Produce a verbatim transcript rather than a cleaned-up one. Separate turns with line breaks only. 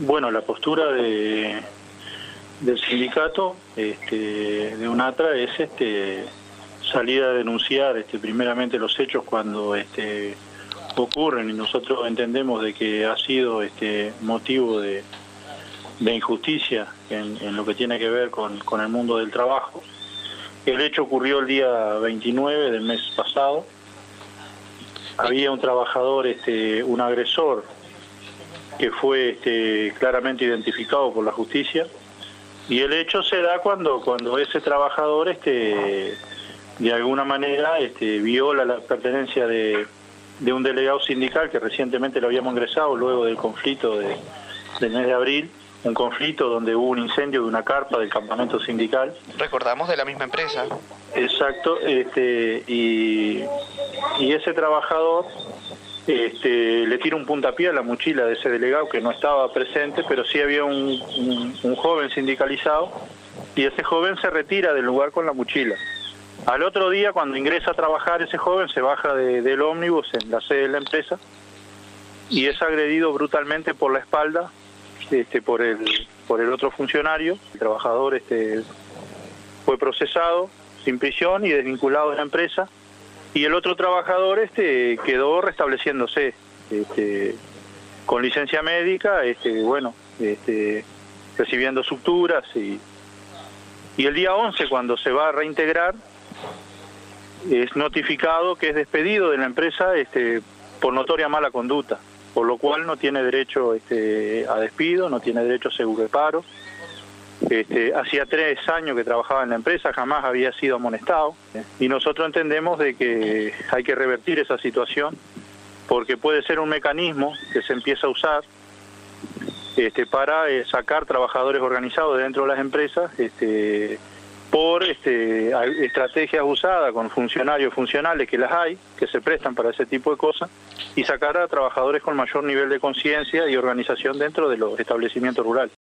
Bueno, la postura de, del sindicato este, de UNATRA es este, salir a denunciar este, primeramente los hechos cuando este, ocurren, y nosotros entendemos de que ha sido este, motivo de, de injusticia en, en lo que tiene que ver con, con el mundo del trabajo. El hecho ocurrió el día veintinueve del mes pasado. Había un trabajador, este, un agresor, que fue este, claramente identificado por la justicia, y el hecho se da cuando, cuando ese trabajador este, de alguna manera este, viola la pertenencia de, de un delegado sindical que recientemente lo habíamos ingresado luego del conflicto de, del mes de abril, un conflicto donde hubo un incendio de una carpa del campamento sindical.
Recordamos de la misma empresa.
Exacto, este, y, y ese trabajador este, le tira un puntapié a la mochila de ese delegado que no estaba presente, pero sí había un, un, un joven sindicalizado, y ese joven se retira del lugar con la mochila. Al otro día, cuando ingresa a trabajar, ese joven se baja de, del ómnibus en la sede de la empresa y es agredido brutalmente por la espalda este, por, el, por el otro funcionario. El trabajador este, fue procesado sin prisión y desvinculado de la empresa, y el otro trabajador este, quedó restableciéndose este, con licencia médica, este, bueno, este, recibiendo suturas, y, y el día once, cuando se va a reintegrar, es notificado que es despedido de la empresa este, por notoria mala conducta, por lo cual no tiene derecho este, a despido, no tiene derecho a seguro de paro. Este, hacía tres años que trabajaba en la empresa, jamás había sido amonestado, y nosotros entendemos de que hay que revertir esa situación, porque puede ser un mecanismo que se empieza a usar este, para eh, sacar trabajadores organizados dentro de las empresas este, por este, estrategias usadas con funcionarios funcionales, que las hay, que se prestan para ese tipo de cosas, y sacar a trabajadores con mayor nivel de conciencia y organización dentro de los establecimientos rurales.